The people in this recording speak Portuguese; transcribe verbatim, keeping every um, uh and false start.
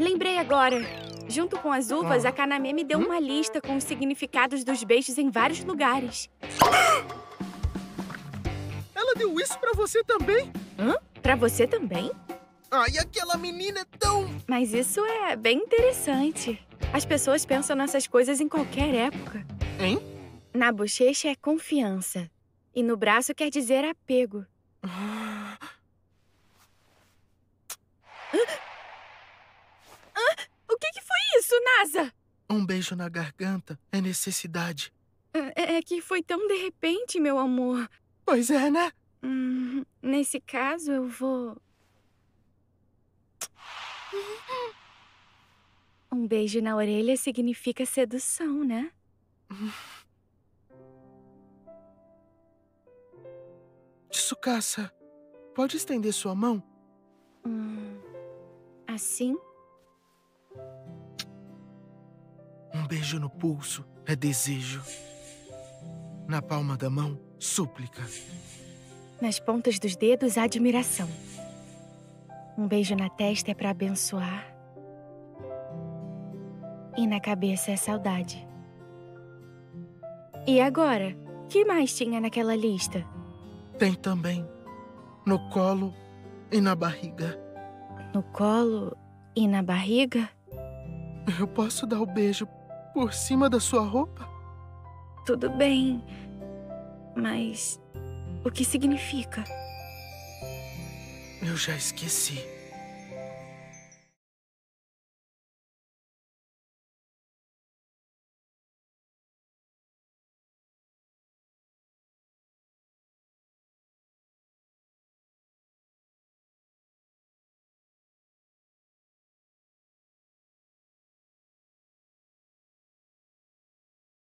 Lembrei agora. Junto com as uvas, Ah. a Kaname me deu Hum? uma lista com os significados dos beijos em vários lugares. Ela deu isso pra você também? Hã? Pra você também? Ah, e aquela menina é tão... Mas isso é bem interessante. As pessoas pensam nessas coisas em qualquer época. Hein? Na bochecha é confiança. E no braço quer dizer apego. Ah, O que, que foi isso, Nasa? Um beijo na garganta é necessidade. É, é que foi tão de repente, meu amor. Pois é, né? Hum, nesse caso, eu vou... Um beijo na orelha significa sedução, né? Tsukasa, pode estender sua mão? Hum, assim? Um beijo no pulso é desejo. Na palma da mão, súplica. Nas pontas dos dedos, admiração. Um beijo na testa é pra abençoar. E na cabeça é saudade. E agora? O que mais tinha naquela lista? Tem também no colo e na barriga. No colo e na barriga? Eu posso dar o beijo por cima da sua roupa? Tudo bem. Mas o que significa? Eu já esqueci.